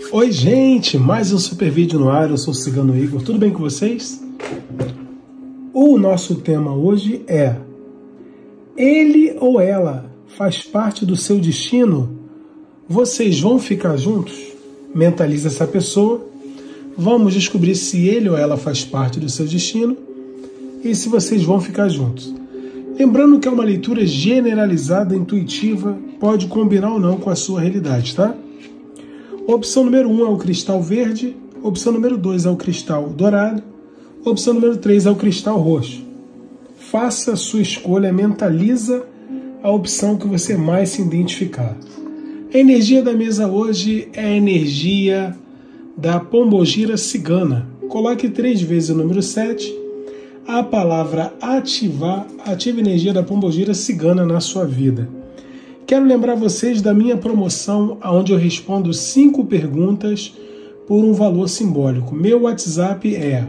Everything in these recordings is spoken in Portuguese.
Oi gente, mais um super vídeo no ar, eu sou o Cigano Igor, tudo bem com vocês? O nosso tema hoje é: ele ou ela faz parte do seu destino? Vocês vão ficar juntos? Mentaliza essa pessoa, vamos descobrir se ele ou ela faz parte do seu destino e se vocês vão ficar juntos. Lembrando que é uma leitura generalizada, intuitiva, pode combinar ou não com a sua realidade, tá? Opção número 1 é o cristal verde, opção número 2 é o cristal dourado, opção número 3 é o cristal roxo. Faça a sua escolha, mentaliza a opção que você mais se identificar. A energia da mesa hoje é a energia da pombogira cigana. Coloque 3 vezes o número 7, a palavra ativar, ative a energia da pombogira cigana na sua vida. Quero lembrar vocês da minha promoção, onde eu respondo 5 perguntas por um valor simbólico. Meu WhatsApp é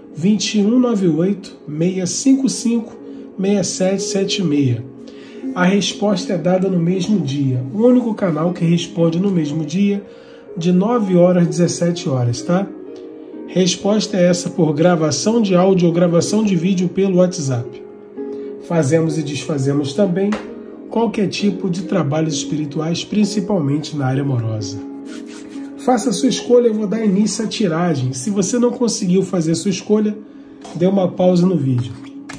2198-655-6776. A resposta é dada no mesmo dia. O único canal que responde no mesmo dia, de 9 horas às 17 horas, tá? Resposta é essa por gravação de áudio ou gravação de vídeo pelo WhatsApp. Fazemos e desfazemos também qualquer tipo de trabalhos espirituais, principalmente na área amorosa. Faça a sua escolha, eu vou dar início à tiragem. Se você não conseguiu fazer a sua escolha, dê uma pausa no vídeo.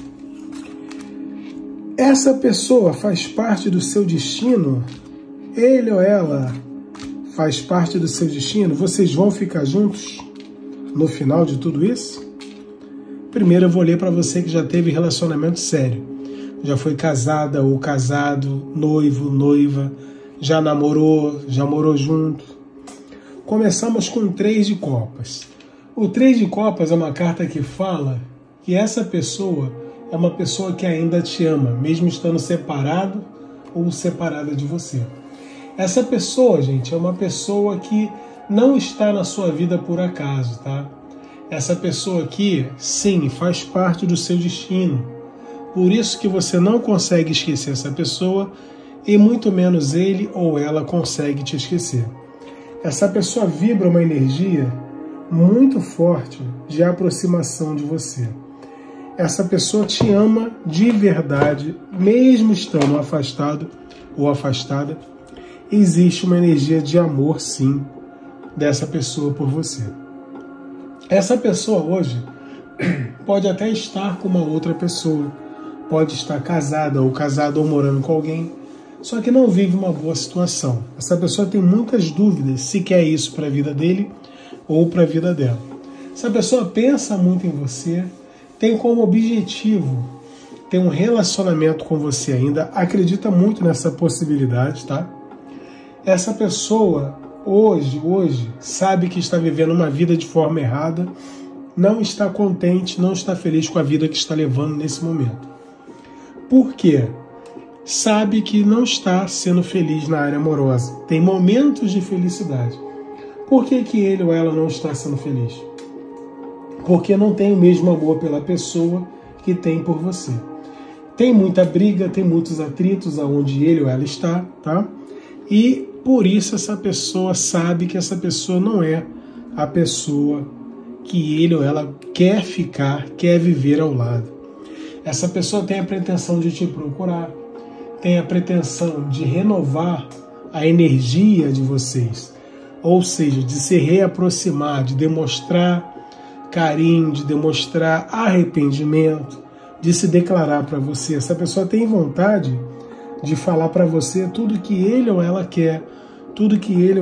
Essa pessoa faz parte do seu destino? Ele ou ela faz parte do seu destino? Vocês vão ficar juntos no final de tudo isso? Primeiro eu vou ler para você que já teve relacionamento sério. Já foi casada ou casado, noivo, noiva, já namorou, já morou junto. Começamos com o 3 de copas. O 3 de copas é uma carta que fala que essa pessoa é uma pessoa que ainda te ama, mesmo estando separado ou separada de você. Essa pessoa, gente, é uma pessoa que não está na sua vida por acaso, tá? Essa pessoa aqui, sim, faz parte do seu destino. Por isso que você não consegue esquecer essa pessoa e muito menos ele ou ela consegue te esquecer. Essa pessoa vibra uma energia muito forte de aproximação de você. Essa pessoa te ama de verdade, mesmo estando afastado ou afastada. Existe uma energia de amor, sim, dessa pessoa por você. Essa pessoa hoje pode até estar com uma outra pessoa, pode estar casada ou casado ou morando com alguém, só que não vive uma boa situação. Essa pessoa tem muitas dúvidas se quer isso para a vida dele ou para a vida dela. Essa pessoa pensa muito em você, tem como objetivo ter um relacionamento com você ainda, acredita muito nessa possibilidade, tá? Essa pessoa hoje sabe que está vivendo uma vida de forma errada, não está contente, não está feliz com a vida que está levando nesse momento. Por quê? Sabe que não está sendo feliz na área amorosa. Tem momentos de felicidade. Por que que ele ou ela não está sendo feliz? Porque não tem o mesmo amor pela pessoa que tem por você. Tem muita briga, tem muitos atritos aonde ele ou ela está, tá? E por isso essa pessoa sabe que essa pessoa não é a pessoa que ele ou ela quer ficar, quer viver ao lado. Essa pessoa tem a pretensão de te procurar, tem a pretensão de renovar a energia de vocês, ou seja, de se reaproximar, de demonstrar carinho, de demonstrar arrependimento, de se declarar para você. Essa pessoa tem vontade de falar para você tudo que ele ou ela quer, tudo que ele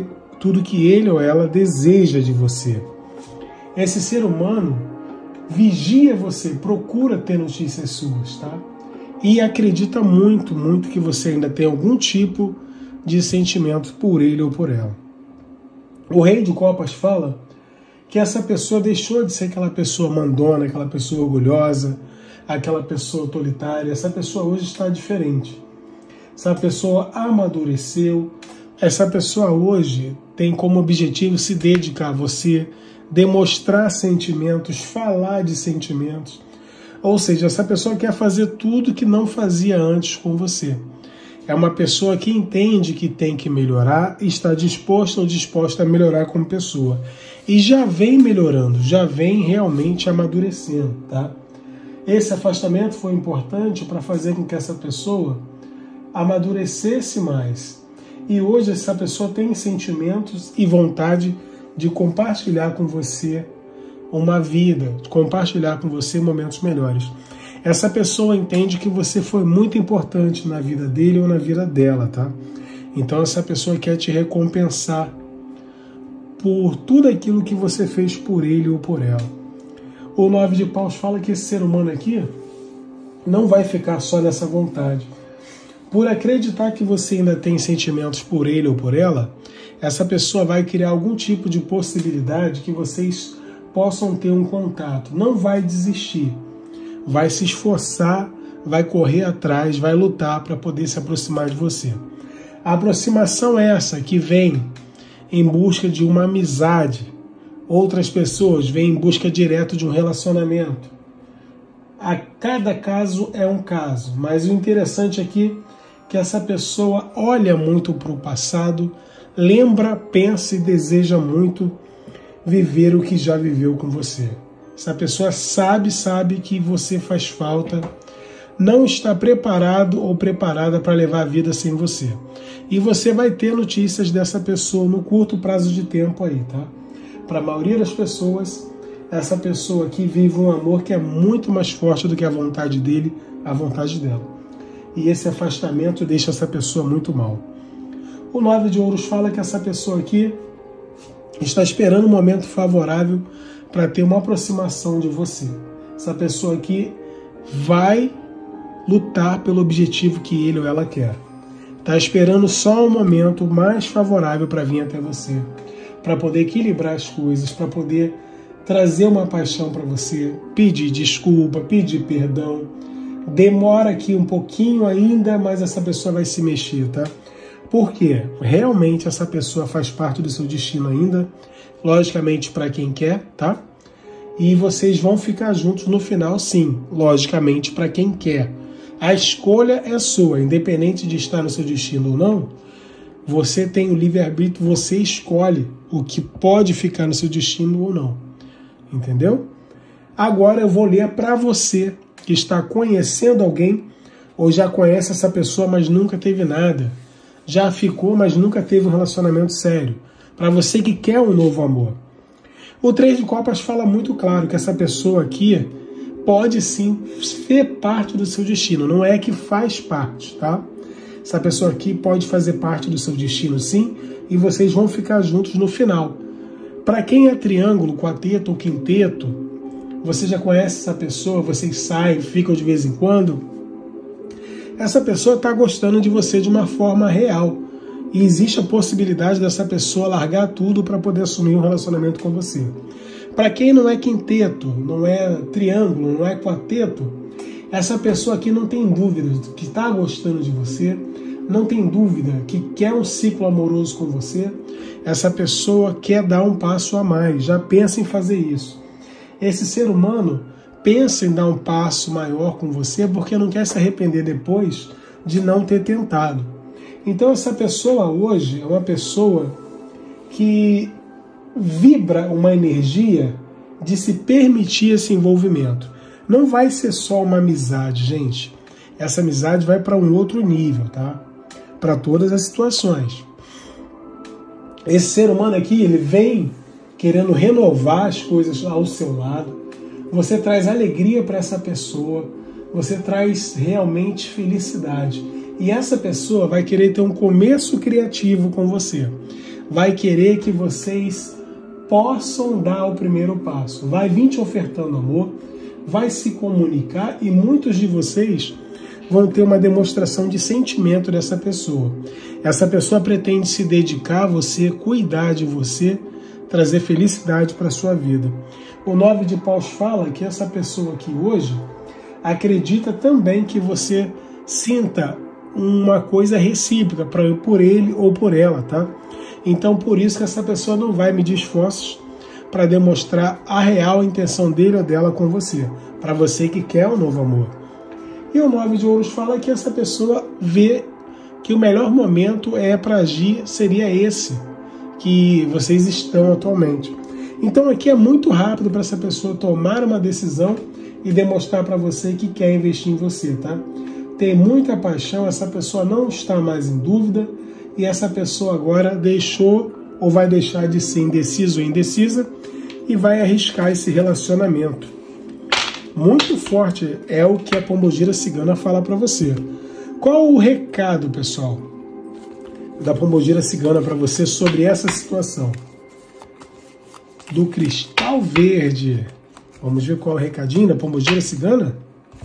ou ela deseja de você. Esse ser humano vigia você, procura ter notícias suas, tá? E acredita muito que você ainda tem algum tipo de sentimento por ele ou por ela. O Rei de Copas fala que essa pessoa deixou de ser aquela pessoa mandona, aquela pessoa orgulhosa, aquela pessoa autoritária. Essa pessoa hoje está diferente. Essa pessoa amadureceu. Essa pessoa hoje tem como objetivo se dedicar a você, demonstrar sentimentos, falar de sentimentos. Ou seja, essa pessoa quer fazer tudo que não fazia antes com você. é uma pessoa que entende que tem que melhorar e está disposto ou disposta a melhorar como pessoa. E já vem melhorando, já vem realmente amadurecendo, tá? Esse afastamento foi importante para fazer com que essa pessoa amadurecesse mais. E hoje essa pessoa tem sentimentos e vontade de compartilhar com você uma vida, de compartilhar com você momentos melhores. Essa pessoa entende que você foi muito importante na vida dele ou na vida dela, tá? Então essa pessoa quer te recompensar por tudo aquilo que você fez por ele ou por ela. O 9 de paus fala que esse ser humano aqui não vai ficar só nessa vontade. Por acreditar que você ainda tem sentimentos por ele ou por ela, essa pessoa vai criar algum tipo de possibilidade que vocês possam ter um contato. Não vai desistir. Vai se esforçar, vai correr atrás, vai lutar para poder se aproximar de você. A aproximação é essa que vem em busca de uma amizade. Outras pessoas vêm em busca direto de um relacionamento. A cada caso é um caso, mas o interessante aqui é que essa pessoa olha muito para o passado, lembra, pensa e deseja muito viver o que já viveu com você. Essa pessoa sabe que você faz falta, não está preparado ou preparada para levar a vida sem você. E você vai ter notícias dessa pessoa no curto prazo de tempo aí, tá? Para a maioria das pessoas, essa pessoa aqui vive um amor que é muito mais forte do que a vontade dele, a vontade dela. E esse afastamento deixa essa pessoa muito mal. O 9 de ouros fala que essa pessoa aqui está esperando um momento favorável para ter uma aproximação de você. Essa pessoa aqui vai lutar pelo objetivo que ele ou ela quer. Está esperando só um momento mais favorável para vir até você, para poder equilibrar as coisas, para poder trazer uma paixão para você, pedir desculpa, pedir perdão. Demora aqui um pouquinho ainda, mas essa pessoa vai se mexer, tá? Porque realmente essa pessoa faz parte do seu destino ainda, logicamente para quem quer, tá? E vocês vão ficar juntos no final, sim, logicamente para quem quer. A escolha é sua, independente de estar no seu destino ou não. Você tem o livre-arbítrio, você escolhe o que pode ficar no seu destino ou não. Entendeu? Agora eu vou ler para você que está conhecendo alguém ou já conhece essa pessoa, mas nunca teve nada. Já ficou, mas nunca teve um relacionamento sério. Para você que quer um novo amor. O 3 de copas fala muito claro que essa pessoa aqui pode sim ser parte do seu destino. Não é que faz parte, tá? Essa pessoa aqui pode fazer parte do seu destino sim, e vocês vão ficar juntos no final. Para quem é triângulo, quarteto ou quinteto, você já conhece essa pessoa, vocês saem, ficam de vez em quando. Essa pessoa está gostando de você de uma forma real. E existe a possibilidade dessa pessoa largar tudo para poder assumir um relacionamento com você. Para quem não é quinteto, não é triângulo, não é quarteto, essa pessoa aqui não tem dúvida que está gostando de você, não tem dúvida que quer um ciclo amoroso com você. Essa pessoa quer dar um passo a mais, já pensa em fazer isso. Esse ser humano pensa em dar um passo maior com você porque não quer se arrepender depois de não ter tentado. Então essa pessoa hoje é uma pessoa que vibra uma energia de se permitir esse envolvimento. Não vai ser só uma amizade, gente. Essa amizade vai para um outro nível, tá? Para todas as situações. Esse ser humano aqui, ele vem querendo renovar as coisas ao seu lado. Você traz alegria para essa pessoa. Você traz realmente felicidade. E essa pessoa vai querer ter um começo criativo com você. Vai querer que vocês possam dar o primeiro passo. Vai vir te ofertando amor, vai se comunicar e muitos de vocês vão ter uma demonstração de sentimento dessa pessoa. Essa pessoa pretende se dedicar a você, cuidar de você, trazer felicidade para a sua vida. O 9 de paus fala que essa pessoa aqui hoje acredita também que você sinta uma coisa recíproca por ele ou por ela, tá? Então, por isso que essa pessoa não vai medir esforços para demonstrar a real intenção dele ou dela com você, para você que quer um novo amor. E o 9 de ouros fala que essa pessoa vê que o melhor momento para agir seria esse que vocês estão atualmente. Então aqui é muito rápido para essa pessoa tomar uma decisão e demonstrar para você que quer investir em você, tá? Tem muita paixão, essa pessoa não está mais em dúvida e essa pessoa agora deixou ou vai deixar de ser indeciso ou indecisa e vai arriscar esse relacionamento. Muito forte é o que a Pombogira Cigana fala para você. Qual o recado, pessoal, da Pombogira Cigana para você sobre essa situação? Do cristal verde. Vamos ver qual é o recadinho da Pombogira Cigana?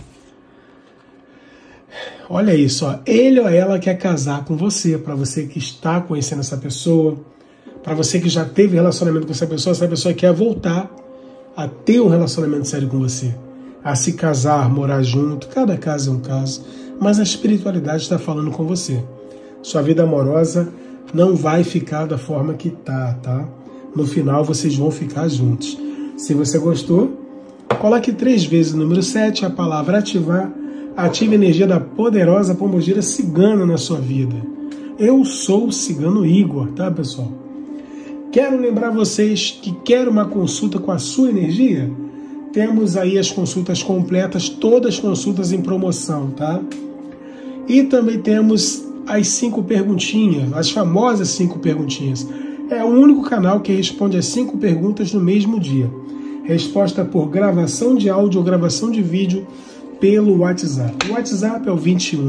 Olha isso, ó. Ele ou ela quer casar com você, para você que está conhecendo essa pessoa, para você que já teve relacionamento com essa pessoa quer voltar a ter um relacionamento sério com você, a se casar, morar junto. Cada caso é um caso, mas a espiritualidade está falando com você. Sua vida amorosa não vai ficar da forma que tá? No final vocês vão ficar juntos. Se você gostou, coloque 3 vezes o número 7, a palavra ativar. Ative a energia da poderosa Pombogira Cigana na sua vida. Eu sou o Cigano Igor, tá, pessoal? Quero lembrar vocês que quer uma consulta com a sua energia? Temos aí as consultas completas, todas as consultas em promoção, tá? E também temos as 5 perguntinhas, as famosas 5 perguntinhas. É o único canal que responde as 5 perguntas no mesmo dia. Resposta por gravação de áudio ou gravação de vídeo pelo WhatsApp. O WhatsApp é o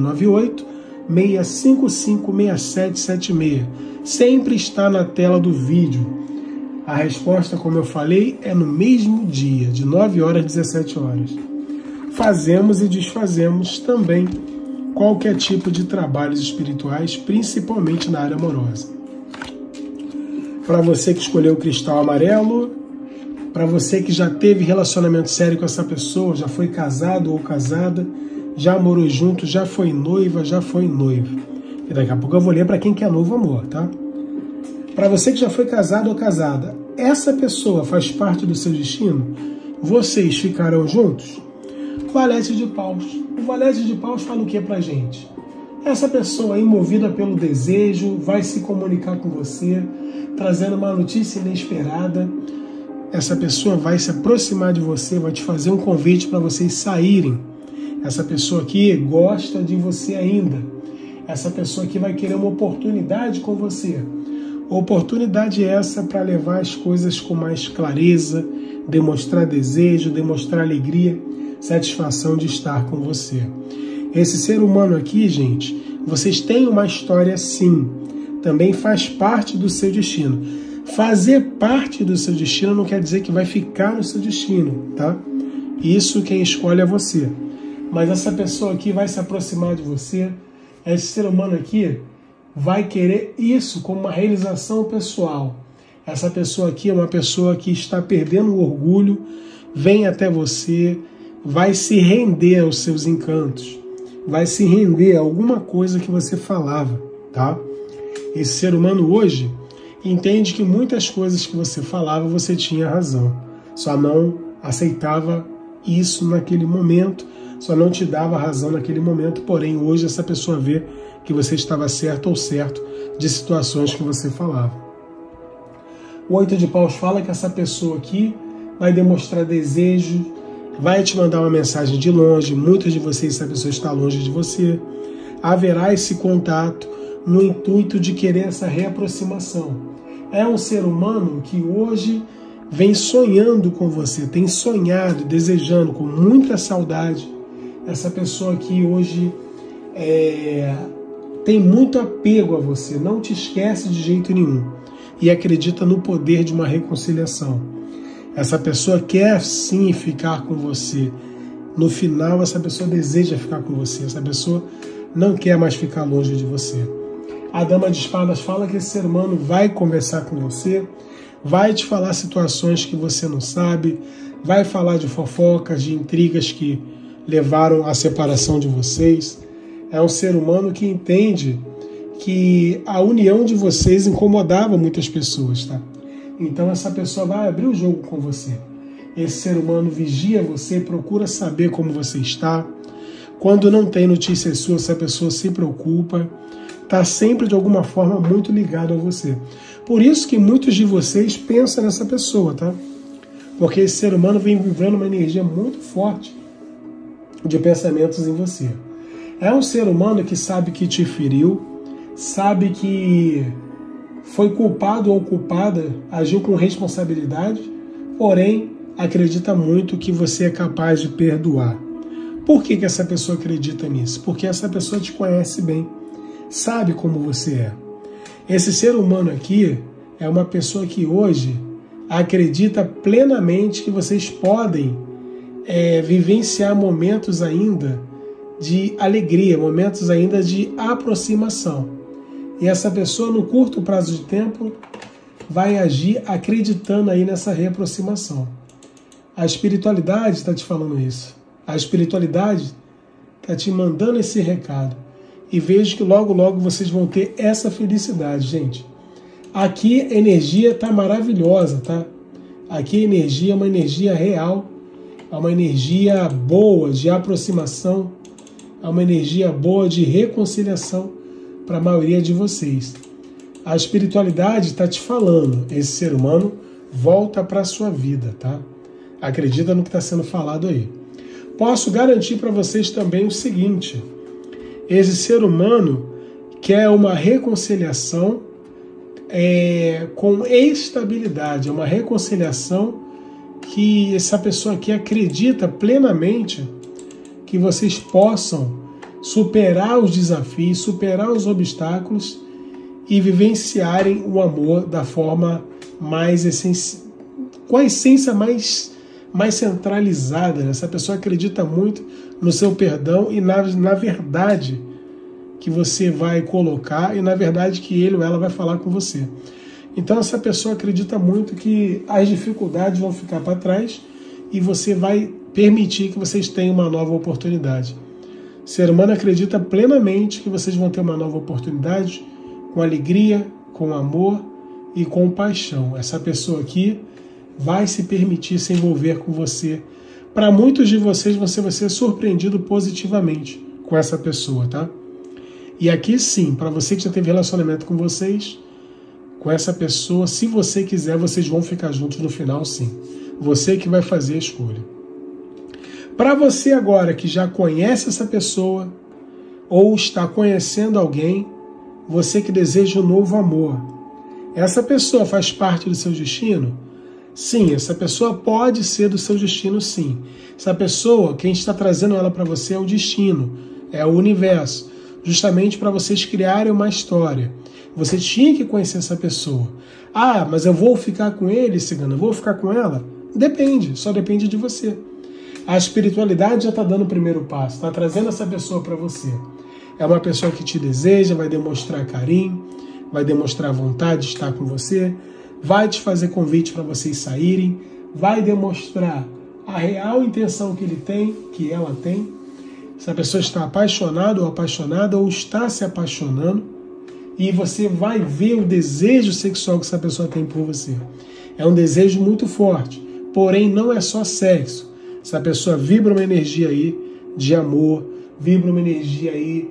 2198-655-6776. Sempre está na tela do vídeo. A resposta, como eu falei, é no mesmo dia, de 9 horas às 17 horas. Fazemos e desfazemos também qualquer tipo de trabalhos espirituais, principalmente na área amorosa. Para você que escolheu o cristal amarelo, para você que já teve relacionamento sério com essa pessoa, já foi casado ou casada, já morou junto, já foi noiva, já foi noivo. E daqui a pouco eu vou ler para quem quer novo amor, tá? Para você que já foi casado ou casada, essa pessoa faz parte do seu destino? Vocês ficarão juntos? Valete de Paus. O Valete de Paus fala o que pra gente? Essa pessoa aí, movida pelo desejo, vai se comunicar com você, trazendo uma notícia inesperada. Essa pessoa vai se aproximar de você, vai te fazer um convite para vocês saírem. Essa pessoa aqui gosta de você ainda. Essa pessoa aqui vai querer uma oportunidade com você. Oportunidade essa para levar as coisas com mais clareza, demonstrar desejo, demonstrar alegria, satisfação de estar com você. Esse ser humano aqui, gente, vocês têm uma história sim. Também faz parte do seu destino. Fazer parte do seu destino não quer dizer que vai ficar no seu destino, tá? Isso quem escolhe é você. Mas essa pessoa aqui vai se aproximar de você. Esse ser humano aqui vai querer isso como uma realização pessoal. Essa pessoa aqui é uma pessoa que está perdendo o orgulho, vem até você, vai se render aos seus encantos, vai se render a alguma coisa que você falava, tá? Esse ser humano hoje entende que muitas coisas que você falava, você tinha razão. Só não aceitava isso naquele momento, só não te dava razão naquele momento, porém hoje essa pessoa vê que você estava certo ou certo de situações que você falava. O 8 de Paus fala que essa pessoa aqui vai demonstrar desejo, vai te mandar uma mensagem de longe, muitos de vocês, essa pessoa está longe de você, haverá esse contato no intuito de querer essa reaproximação. É um ser humano que hoje vem sonhando com você, tem sonhado, desejando, com muita saudade. Essa pessoa aqui hoje tem muito apego a você, não te esquece de jeito nenhum e acredita no poder de uma reconciliação. Essa pessoa quer sim ficar com você. No final, essa pessoa deseja ficar com você. Essa pessoa não quer mais ficar longe de você. A Dama de Espadas fala que esse ser humano vai conversar com você, vai te falar situações que você não sabe, vai falar de fofocas, de intrigas que levaram à separação de vocês. É um ser humano que entende que a união de vocês incomodava muitas pessoas, tá? Então essa pessoa vai abrir o jogo com você. Esse ser humano vigia você, procura saber como você está. Quando não tem notícias suas, essa pessoa se preocupa, está sempre de alguma forma muito ligado a você. Por isso que muitos de vocês pensam nessa pessoa, tá? Porque esse ser humano vem vivendo uma energia muito forte de pensamentos em você. É um ser humano que sabe que te feriu, sabe que foi culpado ou culpada, agiu com responsabilidade, porém acredita muito que você é capaz de perdoar. Por que essa pessoa acredita nisso? Porque essa pessoa te conhece bem, sabe como você é. Esse ser humano aqui é uma pessoa que hoje acredita plenamente que vocês podem vivenciar momentos ainda de alegria, momentos ainda de aproximação. E essa pessoa, no curto prazo de tempo, vai agir acreditando aí nessa reaproximação. A espiritualidade está te falando isso. A espiritualidade está te mandando esse recado. E vejo que logo, logo vocês vão ter essa felicidade, gente. Aqui a energia está maravilhosa, tá? Aqui a energia é uma energia real, é uma energia boa de aproximação, é uma energia boa de reconciliação para a maioria de vocês. A espiritualidade está te falando, esse ser humano volta para a sua vida, tá? Acredita no que está sendo falado aí. Posso garantir para vocês também o seguinte: esse ser humano quer uma reconciliação com estabilidade, é uma reconciliação que essa pessoa aqui acredita plenamente que vocês possam superar os desafios, superar os obstáculos e vivenciarem o amor da forma mais com a essência mais centralizada. Essa pessoa acredita muito no seu perdão e na verdade que você vai colocar e na verdade que ele ou ela vai falar com você. Então essa pessoa acredita muito que as dificuldades vão ficar para trás e você vai permitir que vocês tenham uma nova oportunidade. O ser humano acredita plenamente que vocês vão ter uma nova oportunidade com alegria, com amor e com paixão. Essa pessoa aqui vai se permitir se envolver com você. Para muitos de vocês, você vai ser surpreendido positivamente com essa pessoa, tá? E aqui sim, para você que já teve relacionamento com vocês, com essa pessoa, se você quiser, vocês vão ficar juntos no final, sim. Você que vai fazer a escolha. Para você agora que já conhece essa pessoa ou está conhecendo alguém, você que deseja um novo amor, essa pessoa faz parte do seu destino? Sim, essa pessoa pode ser do seu destino, sim. Essa pessoa, quem está trazendo ela para você é o destino, é o universo, justamente para vocês criarem uma história. Você tinha que conhecer essa pessoa. Ah, mas eu vou ficar com ele, cigano? Eu vou ficar com ela? Depende, só depende de você. A espiritualidade já está dando o primeiro passo, está trazendo essa pessoa para você. É uma pessoa que te deseja, vai demonstrar carinho, vai demonstrar vontade de estar com você, vai te fazer convite para vocês saírem, vai demonstrar a real intenção que ele tem, que ela tem. Se a pessoa está apaixonada ou apaixonada ou está se apaixonando, e você vai ver o desejo sexual que essa pessoa tem por você. É um desejo muito forte, porém não é só sexo. Essa pessoa vibra uma energia aí de amor, vibra uma energia aí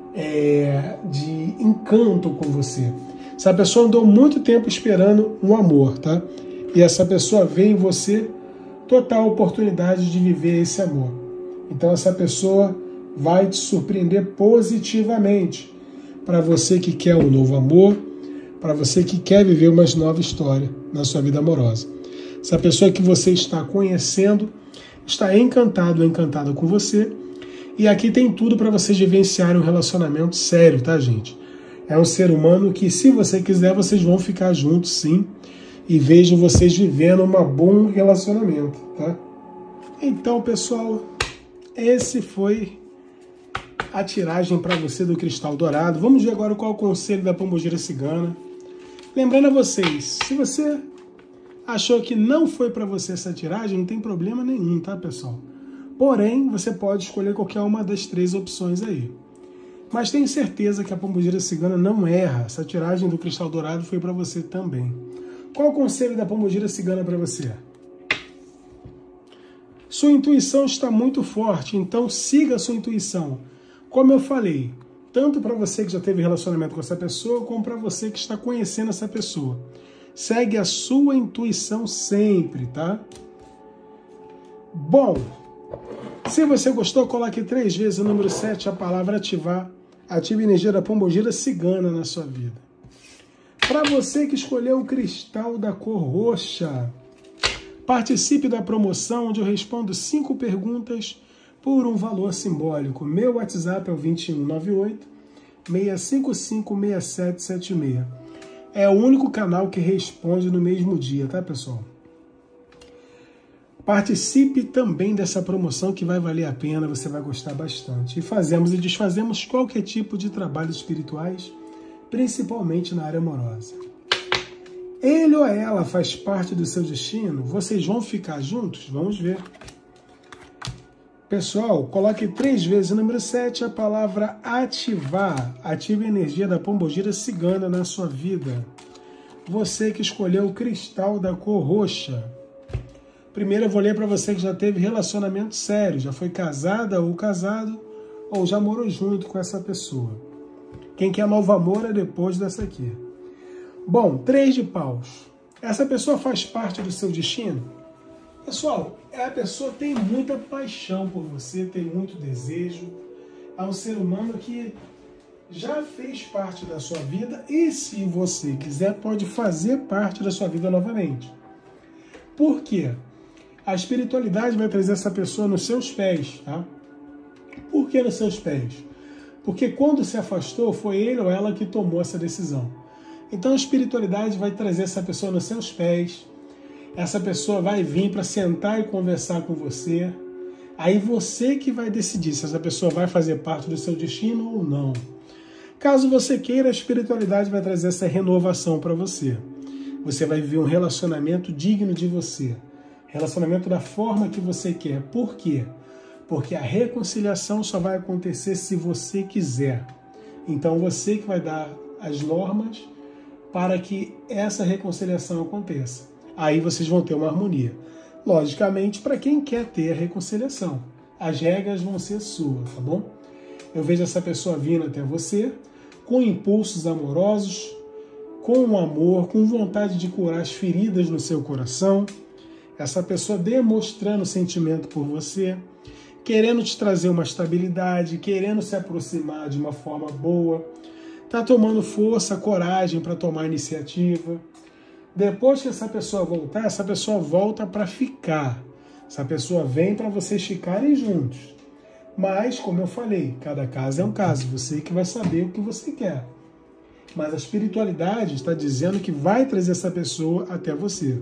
de encanto com você. Essa pessoa andou muito tempo esperando um amor, tá? E essa pessoa vê em você total oportunidade de viver esse amor. Então essa pessoa vai te surpreender positivamente. Para você que quer um novo amor, para você que quer viver uma nova história na sua vida amorosa. Essa pessoa que você está conhecendo está encantado ou encantada com você. E aqui tem tudo para vocês vivenciarem um relacionamento sério, tá, gente? É um ser humano que, se você quiser, vocês vão ficar juntos, sim. E vejo vocês vivendo um bom relacionamento, tá? Então, pessoal, esse foi a tiragem para você do Cristal Dourado. Vamos ver agora qual é o conselho da Pombogira Cigana. Lembrando a vocês, se você achou que não foi para você essa tiragem, não tem problema nenhum, tá, pessoal? Porém, você pode escolher qualquer uma das 3 opções aí. Mas tenho certeza que a Pombogira Cigana não erra. Essa tiragem do Cristal Dourado foi para você também. Qual o conselho da Pombogira Cigana para você? Sua intuição está muito forte, então siga a sua intuição. Como eu falei, tanto para você que já teve relacionamento com essa pessoa, como para você que está conhecendo essa pessoa. Segue a sua intuição sempre, tá? Bom, se você gostou, coloque 3 vezes o número 7, a palavra ativar. Ative a energia da pombogira cigana na sua vida. Para você que escolheu o cristal da cor roxa, participe da promoção onde eu respondo 5 perguntas por um valor simbólico. Meu WhatsApp é o 2198-655-6776. É o único canal que responde no mesmo dia, tá, pessoal? Participe também dessa promoção que vai valer a pena, você vai gostar bastante. E fazemos e desfazemos qualquer tipo de trabalhos espirituais, principalmente na área amorosa. Ele ou ela faz parte do seu destino? Vocês vão ficar juntos? Vamos ver. Pessoal, coloque 3 vezes o número 7, a palavra ativar. Ative a energia da pombogira cigana na sua vida. Você que escolheu o cristal da cor roxa. Primeiro eu vou ler para você que já teve relacionamento sério, já foi casada ou casado, ou já morou junto com essa pessoa. Quem quer novo amor é depois dessa aqui. Bom, 3 de paus. Essa pessoa faz parte do seu destino? Pessoal, a pessoa tem muita paixão por você, tem muito desejo. É um ser humano que já fez parte da sua vida e, se você quiser, pode fazer parte da sua vida novamente. Por quê? A espiritualidade vai trazer essa pessoa nos seus pés, tá? Por que nos seus pés? Porque quando se afastou, foi ele ou ela que tomou essa decisão. Então a espiritualidade vai trazer essa pessoa nos seus pés. Essa pessoa vai vir para sentar e conversar com você. Aí você que vai decidir se essa pessoa vai fazer parte do seu destino ou não. Caso você queira, a espiritualidade vai trazer essa renovação para você. Você vai viver um relacionamento digno de você. Relacionamento da forma que você quer. Por quê? Porque a reconciliação só vai acontecer se você quiser. Então você que vai dar as normas para que essa reconciliação aconteça. Aí vocês vão ter uma harmonia. Logicamente, para quem quer ter a reconciliação. As regras vão ser suas, tá bom? Eu vejo essa pessoa vindo até você com impulsos amorosos, com amor, com vontade de curar as feridas no seu coração. Essa pessoa demonstrando sentimento por você, querendo te trazer uma estabilidade, querendo se aproximar de uma forma boa, está tomando força, coragem para tomar iniciativa. Depois que essa pessoa voltar, essa pessoa volta para ficar. Essa pessoa vem para vocês ficarem juntos. Mas, como eu falei, cada caso é um caso, você que vai saber o que você quer. Mas a espiritualidade está dizendo que vai trazer essa pessoa até você.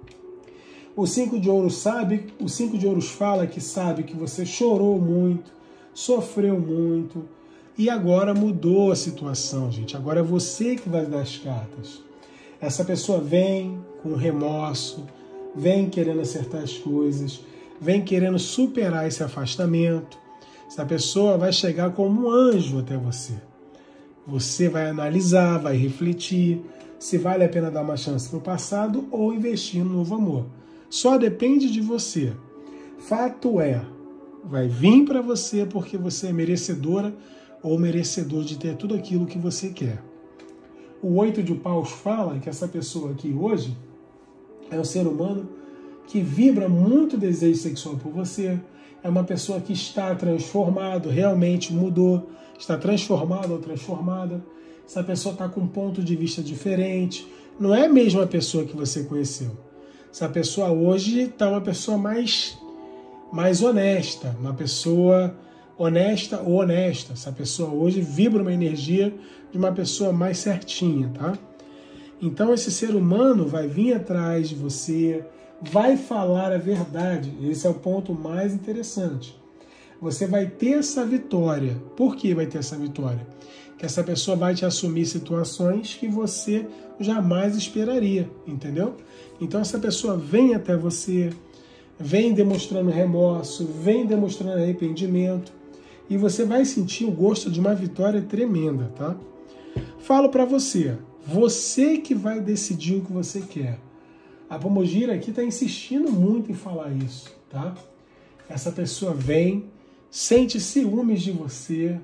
O 5 de ouros fala que sabe que você chorou muito, sofreu muito e agora mudou a situação, gente. Agora é você que vai dar as cartas. Essa pessoa vem com remorso, vem querendo acertar as coisas, vem querendo superar esse afastamento. Essa pessoa vai chegar como um anjo até você. Você vai analisar, vai refletir se vale a pena dar uma chance no passado ou investir no novo amor. Só depende de você. Fato é, vai vir para você porque você é merecedora ou merecedor de ter tudo aquilo que você quer. O 8 de paus fala que essa pessoa aqui hoje é um ser humano que vibra muito desejo sexual por você, é uma pessoa que está transformado, realmente mudou, está transformado ou transformada. Essa pessoa está com um ponto de vista diferente, não é a mesma pessoa que você conheceu. Essa pessoa hoje está uma pessoa mais honesta, uma pessoa honesta ou honesta. Essa pessoa hoje vibra uma energia de uma pessoa mais certinha, tá? Então esse ser humano vai vir atrás de você, vai falar a verdade. Esse é o ponto mais interessante. Você vai ter essa vitória. Por que vai ter essa vitória? Que essa pessoa vai te assumir situações que você jamais esperaria, entendeu? Então essa pessoa vem até você, vem demonstrando remorso, vem demonstrando arrependimento, e você vai sentir o gosto de uma vitória tremenda, tá? Falo para você que vai decidir o que você quer. A pombogira aqui está insistindo muito em falar isso, tá? Essa pessoa vem, sente ciúmes de você,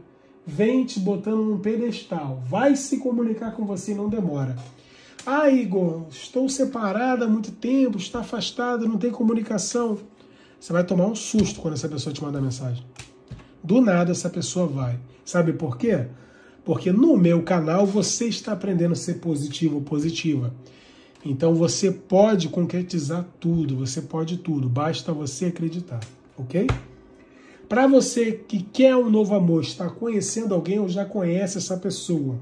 vem te botando num pedestal, vai se comunicar com você e não demora. Ah, Igor, estou separada há muito tempo, está afastada, não tem comunicação. Você vai tomar um susto quando essa pessoa te mandar mensagem. Do nada essa pessoa vai. Sabe por quê? Porque no meu canal você está aprendendo a ser positivo ou positiva. Então você pode concretizar tudo, você pode tudo, basta você acreditar, ok? Para você que quer um novo amor, está conhecendo alguém ou já conhece essa pessoa,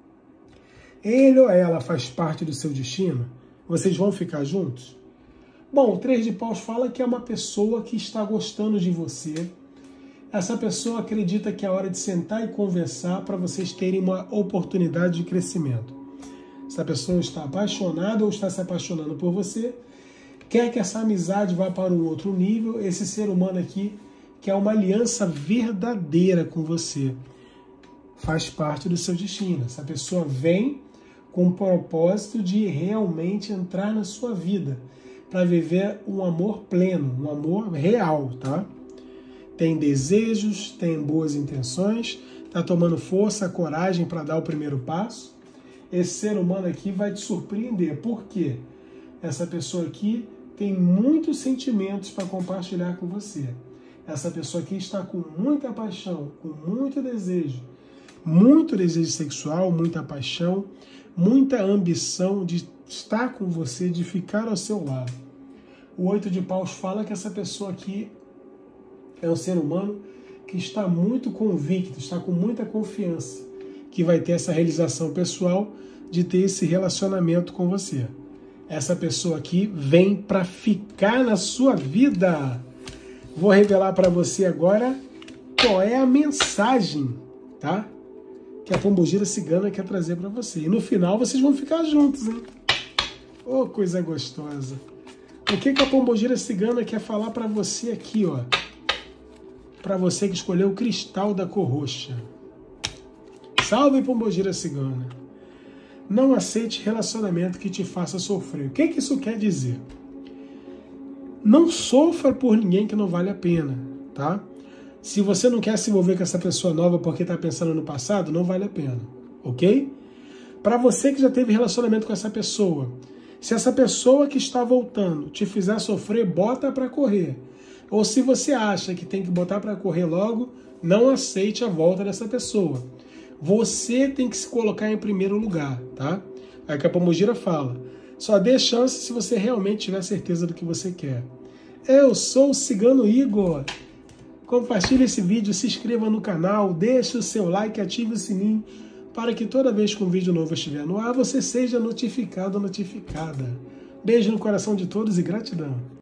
ele ou ela faz parte do seu destino, vocês vão ficar juntos? Bom, o 3 de paus fala que é uma pessoa que está gostando de você. Essa pessoa acredita que é hora de sentar e conversar para vocês terem uma oportunidade de crescimento. Essa pessoa está apaixonada ou está se apaixonando por você, quer que essa amizade vá para um outro nível, esse ser humano aqui quer uma aliança verdadeira com você. Faz parte do seu destino. Essa pessoa vem com o propósito de realmente entrar na sua vida, para viver um amor pleno, um amor real, tá? Tem desejos, tem boas intenções, está tomando força, coragem para dar o primeiro passo. Esse ser humano aqui vai te surpreender. Por quê? Essa pessoa aqui tem muitos sentimentos para compartilhar com você. Essa pessoa aqui está com muita paixão, com muito desejo sexual, muita paixão, muita ambição de estar com você, de ficar ao seu lado. O 8 de paus fala que essa pessoa aqui é um ser humano que está muito convicto, está com muita confiança, que vai ter essa realização pessoal de ter esse relacionamento com você. Essa pessoa aqui vem para ficar na sua vida. Vou revelar para você agora qual é a mensagem, tá? Que a pombogira cigana quer trazer para você. E no final vocês vão ficar juntos, hein? Oh, coisa gostosa. O que a pombogira cigana quer falar para você aqui, ó? Para você que escolheu o cristal da cor roxa. Salve, pombogira cigana. Não aceite relacionamento que te faça sofrer. O que isso quer dizer? Não sofra por ninguém que não vale a pena, tá? Se você não quer se envolver com essa pessoa nova porque está pensando no passado, não vale a pena, ok? Para você que já teve relacionamento com essa pessoa, se essa pessoa que está voltando te fizer sofrer, bota para correr. Ou se você acha que tem que botar para correr logo, não aceite a volta dessa pessoa. Você tem que se colocar em primeiro lugar, tá? Aí que a pombogira fala, só dê chance se você realmente tiver certeza do que você quer. Eu sou o Cigano Igor. Compartilhe esse vídeo, se inscreva no canal, deixe o seu like, ative o sininho, para que toda vez que um vídeo novo estiver no ar, você seja notificado ou notificada. Beijo no coração de todos e gratidão.